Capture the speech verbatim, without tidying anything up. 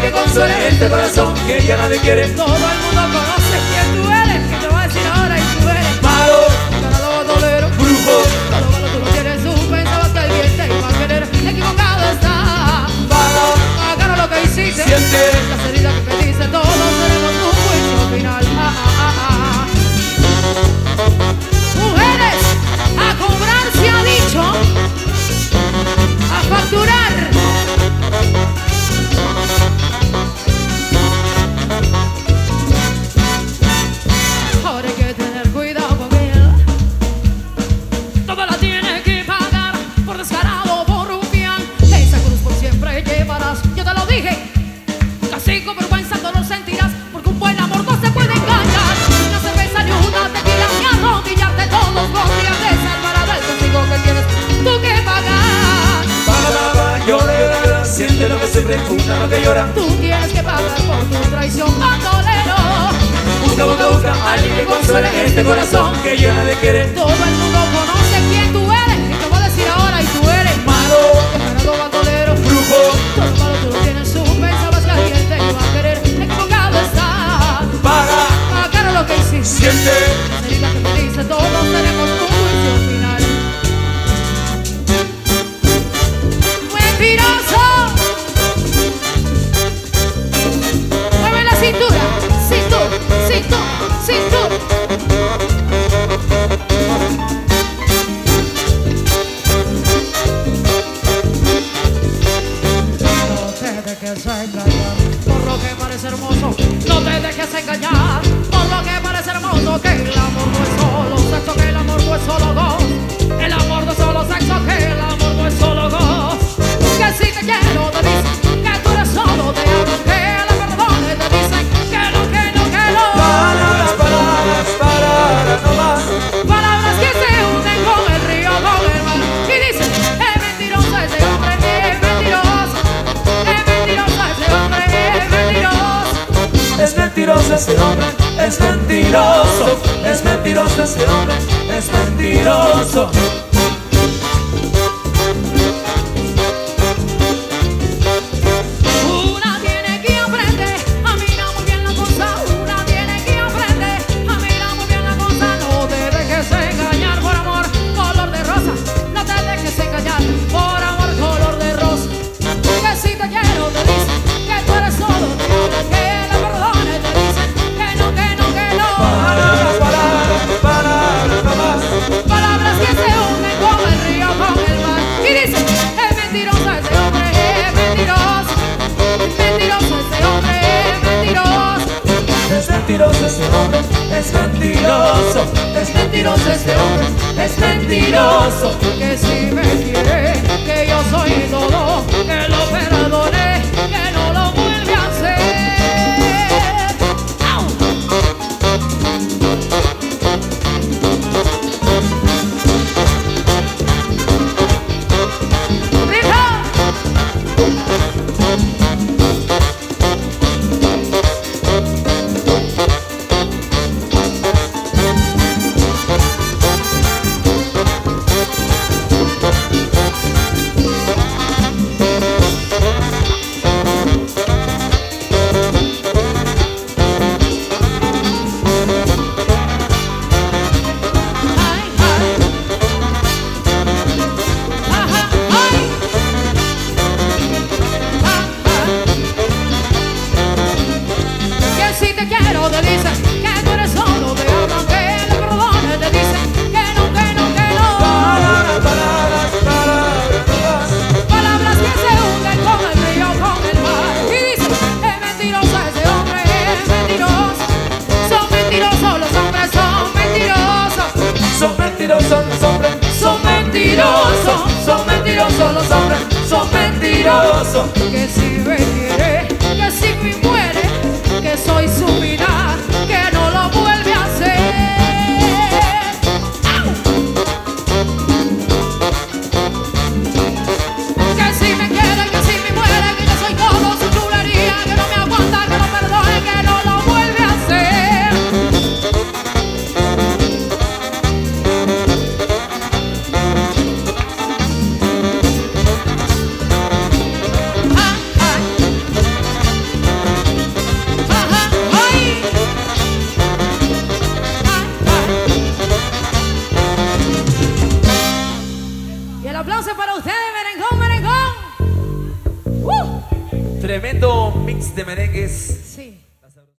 alguien que consuele este corazón que ya nadie quiere. Todo el mundo conoce quién tú eres, que te voy a decir ahora y tú eres Malo, ganador, dolero, brujo, todo malo tú lo tienes, tú pensabas que alguien te iba a querer, equivocado está. paga, Pagaron lo que hiciste, siente. las heridas que te dice, todos tenemos un juicio final. Ah, ah, ah, ah. Mujeres, a cobrar se ha dicho, a facturar. Ahora hay que tener cuidado con él. Todo la tiene que pagar por descarado, por rufián. Esa cruz por siempre llevarás. Yo te lo dije. Casi con vergüenza no lo sentirás, porque un buen amor no se puede engañar. No se besa ni una tequila ni arrodillarte todos los días de salvar del castigo que tienes tú que pagar. Paga, paga, llora, llora, llora, siente lo que sufre, busca lo que llora. Tú tienes que pagar por tu traición, bandolero. Busca, busca, busca, alguien que consuele este corazón que ya nadie quiere. Todo el mundo conoce quién tú eres, y te voy a decir ahora y tú eres Malo, descarado, bandolero. brujo, Todo lo malo tú lo tienes, tú pensabas que alguien te iba a querer, equivocado está. paga, Pagaron lo que hiciste, siente. las heridas que me dice, todos tenemos un juicio final. Mentiroso. Mueve la cintura, cintura, cintura, cintura. No te dejes engañar por lo que parece hermoso. No te dejes engañar por lo que parece hermoso. Que el amor no es solo sexo, que el amor no es solo goz. El amor no es solo sexo, que el amor no es solo goz. Que si te quiero te dicen que tú eres solo, te hablan que la perdone, te dicen que no, que no, que no. Palabras, palabras, palabras, no más. Palabras que se unen con el río, con el mar. Y dicen, es mentiroso ese hombre, es mentiroso. Es mentiroso ese hombre, es mentiroso. Es mentiroso ese hombre, es mentiroso. Es mentiroso ese hombre, es mentiroso. Una tiene que aprender a mirar muy bien la cosa. Una tiene que aprender a mirar muy bien la cosa. No te dejes engañar por amor, color de rosa. No te dejes engañar por amor, color de rosa. Que si te quiero te dicen que tú eres solo, te hablan que la perdone, te dicen que no, que no, que no. Palabras, palabras, palabras, no más. Palabras que se unen con el río, con el mar. Y dicen, es mentiroso ese hombre, es mentiroso. Es mentiroso ese hombre, es mentiroso. Es mentiroso ese hombre, es mentiroso. Es mentiroso ese hombre, es mentiroso. Que si me quiere, que yo soy todo, que lo perdone, que no lo vuelve a hacer. ¡Au! ¡Rico! Ay, ay. Ajá, ay. Ah, ah. Que si te quiero te dicen que tú eres solo, te hablan que le perdone, te dicen que no, que no, que no. Palabras, palabras, palabras, no más. Palabras que se hunden con el río, con el mar. Y dicen, es mentiroso ese hombre, es mentiroso. Son mentirosos los hombres, son mentirosos. Son mentirosos los hombres, son mentirosos. Son mentirosos los hombres, son mentirosos. Que si me quiere, que si me muere, que soy su final, que no lo vuelve a hacer. ¡Au! Que si me quiere, que si me muere, que yo soy todo su chulería, que no me aguanta, que no perdone, que no lo vuelve a hacer. Ah, ah. Tremendo mix de merengues. Sí.